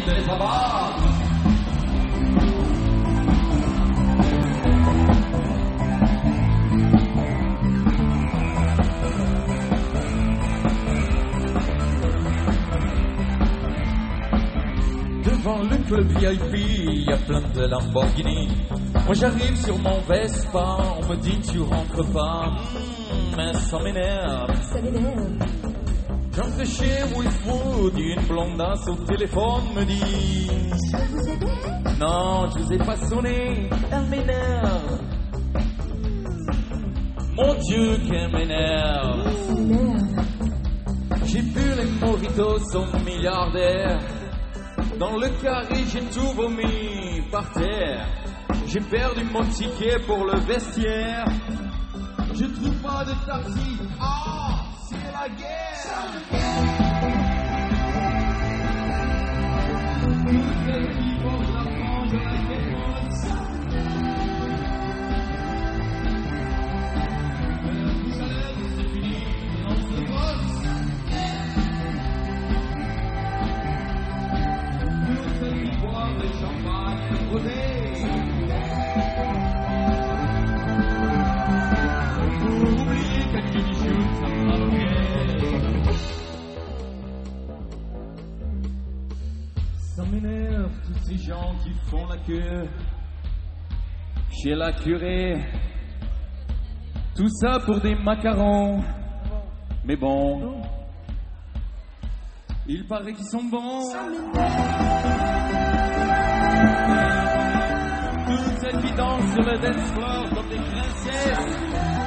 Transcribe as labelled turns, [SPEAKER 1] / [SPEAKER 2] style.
[SPEAKER 1] envie de les abattre. Devant le club VIP, il y a plein de Lamborghini. Moi j'arrive sur mon Vespa, on me dit tu rentres pas. Mais ça m'énerve.
[SPEAKER 2] Ça m'énerve.
[SPEAKER 1] J'entre chez Wolfwood, une blondasse au téléphone me dit
[SPEAKER 2] Je peux vous aider?
[SPEAKER 1] non, je vous ai pas sonné, elle m'énerve. Mon Dieu, qu'elle m'énerve.
[SPEAKER 2] Ça m'énerve.
[SPEAKER 1] J'ai bu les mojitos au milliardaire. Dans le carré, j'ai tout vomi par terre. J'ai perdu mon ticket pour le vestiaire. Je trouve pas de taxi. Ah, c'est la guerre. Toutes les filles pour la France, je les défonce. Tout ça, c'est fini. On se bosse. Toutes les filles boivent le champagne et le rosé. Ça m'énerve tous ces gens qui font la queue chez la curée. Tout ça pour des macarons. Mais bon, il paraît qu'ils sont bons. Toutes celles qui dansent sur le dance floor comme des princesses.